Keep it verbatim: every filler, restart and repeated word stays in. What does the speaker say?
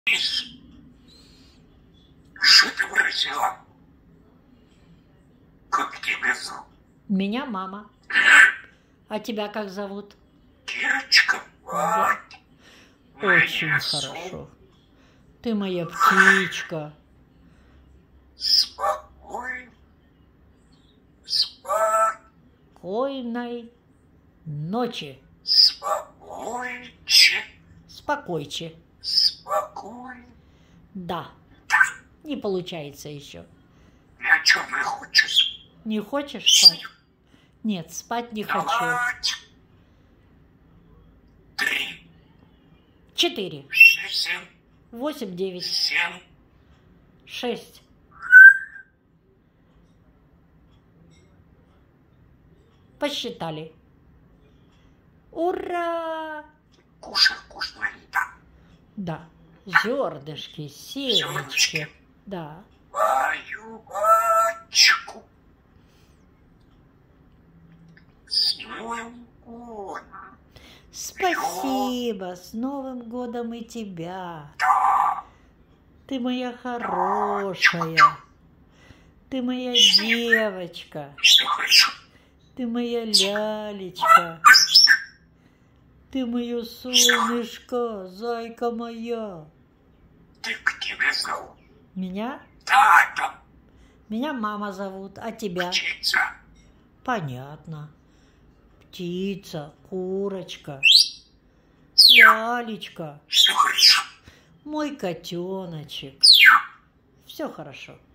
Что ты выразила? Как тебя зовут? Меня мама. А тебя как зовут? Кирочка. Да. Очень хорошо. Ты моя птичка. Спокойной. Спокойной ночи. Спокойче. Спокойче. Спокойно. Да. Да. Не получается еще. О чем не хочешь? Не хочешь спать? Нет, спать не хочу. Три. Четыре. Семь. Восемь, девять. Семь. Шесть. Посчитали. Ура! Кушай вкусная еда. Да. Зернышки, семечки. Да. Мою батчку. С Новым годом. Спасибо. С Новым годом и тебя. Да. Ты моя хорошая. Ты моя девочка. Все хорошо. Ты моя лялечка. Ты мое солнышко, зайка моя. Ты как тебя зовут? Меня? Да, да. Меня мама зовут, а тебя? Птица. Понятно. Птица, курочка, лялечка, Все хорошо. мой котеночек. Все хорошо.